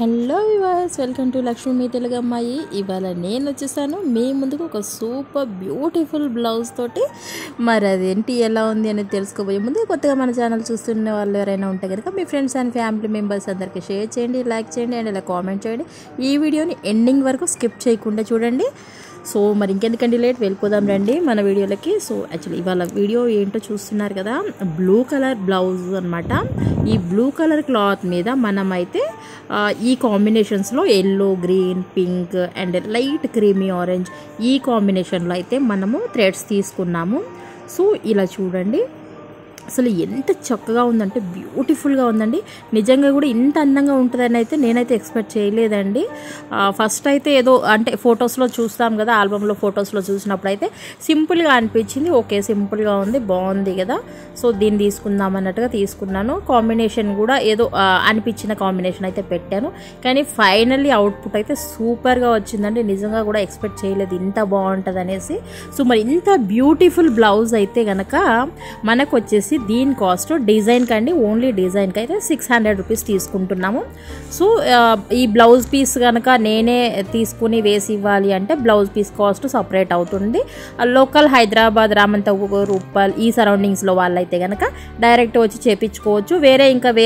Hello viewers, welcome to Lakshmi మీ తెలుగు అమ్మాయి. ఇవాళ నేను వచ్చేసాను మీ ముందుకు ఒక సూపర్ బ్యూటిఫుల్ బ్లౌజ్ తోటి. మరి అదేంటి ఎలా ఉంది అనేది తెలుసుకోబోయే ముందు కొత్తగా మన ఛానల్ చూస్తున్న వాళ్ళు ఎవరైనా ఉంటే కనుక మీ ఫ్రెండ్స్ అండ్ ఫ్యామిలీ మెంబర్స్ అందరికీ షేర్ చేయండి, లైక్ చేయండి అండ్ ఇలా కామెంట్ చేయండి. ఈ వీడియోని ఎండింగ్ వరకు స్కిప్ చేయకుండా చూడండి. సో మరి ఇంకెందుకండి లేట్, వెళ్ళిపోదాం రండి మన వీడియోలకి. సో యాక్చువల్లీ ఇవాళ వీడియో ఏంటో చూస్తున్నారు కదా, బ్లూ కలర్ బ్లౌజ్ అనమాట. ఈ బ్లూ కలర్ క్లాత్ మీద మనమైతే ఈ కాంబినేషన్స్లో yellow, green, pink and light creamy orange ఈ కాంబినేషన్లో అయితే మనము థ్రెడ్స్ తీసుకున్నాము. సో ఇలా చూడండి, అసలు ఎంత చక్కగా ఉందంటే బ్యూటిఫుల్గా ఉందండి. నిజంగా కూడా ఇంత అందంగా ఉంటుందని అయితే నేనైతే ఎక్స్పెక్ట్ చేయలేదండి. ఫస్ట్ అయితే ఏదో అంటే ఫొటోస్లో చూస్తాం కదా, ఆల్బంలో ఫొటోస్లో చూసినప్పుడు అయితే సింపుల్గా అనిపించింది. ఓకే సింపుల్గా ఉంది, బాగుంది కదా, సో దీన్ని తీసుకుందాం అన్నట్టుగా తీసుకున్నాను. కాంబినేషన్ కూడా ఏదో అనిపించిన కాంబినేషన్ అయితే పెట్టాను, కానీ ఫైనల్లీ అవుట్పుట్ అయితే సూపర్గా వచ్చిందండి. నిజంగా కూడా ఎక్స్పెక్ట్ చేయలేదు ఇంత బాగుంటుంది అనేసి. సో మరి ఇంత బ్యూటిఫుల్ బ్లౌజ్ అయితే కనుక మనకు వచ్చేసి దీని కాస్ట్ డిజైన్ కండి, ఓన్లీ డిజైన్కి అయితే 600 రూపీస్ తీసుకుంటున్నాము. సో ఈ బ్లౌజ్ పీస్ కనుక నేనే తీసుకుని వేసి ఇవ్వాలి అంటే బ్లౌజ్ పీస్ కాస్ట్ సపరేట్ అవుతుంది. లోకల్ హైదరాబాద్, రామంతపూర్, ఉప్పల్ ఈ సరౌండింగ్స్లో వాళ్ళైతే కనుక డైరెక్ట్ వచ్చి చేపించుకోవచ్చు. వేరే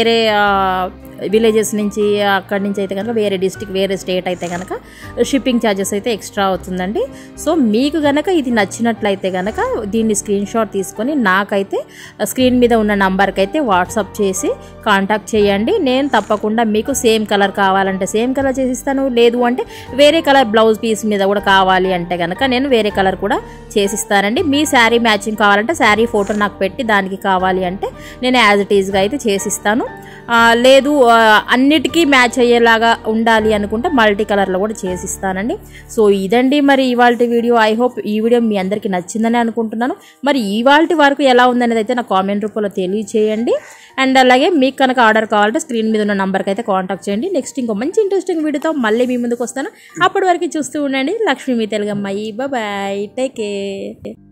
విలేజెస్ నుంచి అక్కడి నుంచి అయితే కనుక వేరే డిస్టిక్, వేరే స్టేట్ అయితే కనుక షిప్పింగ్ ఛార్జెస్ అయితే ఎక్స్ట్రా అవుతుందండి. సో మీకు కనుక ఇది నచ్చినట్లయితే కనుక దీన్ని స్క్రీన్ షాట్ తీసుకొని నాకైతే స్క్రీన్ మీద ఉన్న నంబర్కి అయితే వాట్సాప్ చేసి కాంటాక్ట్ చేయండి. నేను తప్పకుండా మీకు సేమ్ కలర్ కావాలంటే సేమ్ కలర్ చేసిస్తాను, లేదు అంటే వేరే కలర్ బ్లౌజ్ పీస్ మీద కూడా కావాలి అంటే కనుక నేను వేరే కలర్ కూడా చేసిస్తానండి. మీ శారీ మ్యాచింగ్ కావాలంటే శారీ ఫోటో నాకు పెట్టి దానికి కావాలి అంటే నేను యాజ్ ఇట్ ఈజ్గా అయితే చేసిస్తాను. లేదు అన్నిటికీ మ్యాచ్ అయ్యేలాగా ఉండాలి అనుకుంటే మల్టీ కలర్లో కూడా చేసిస్తానండి. సో ఇదండి మరి ఇవాళ వీడియో. ఐ హోప్ ఈ వీడియో మీ అందరికీ నచ్చిందని అనుకుంటున్నాను. మరి ఇవాళ వరకు ఎలా ఉందనేది అయితే నా కామెంట్ రూపంలో తెలియచేయండి. అండ్ అలాగే మీకు కనుక ఆర్డర్ కావాలంటే స్క్రీన్ మీద ఉన్న నెంబర్కి అయితే కాంటాక్ట్ చేయండి. నెక్స్ట్ ఇంకో మంచి ఇంట్రెస్టింగ్ వీడియోతో మళ్ళీ మీ ముందుకు వస్తాను. అప్పటి వరకు చూస్తూ ఉండండి లక్ష్మీ మీ తెలుగు అమ్మాయి. Bye, take care.